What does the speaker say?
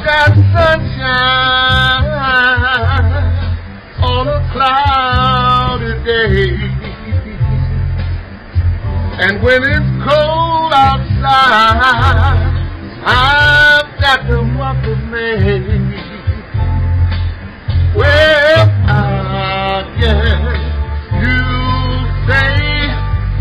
that sunshine on a cloudy day. And when it's cold outside, I've got to walk with me.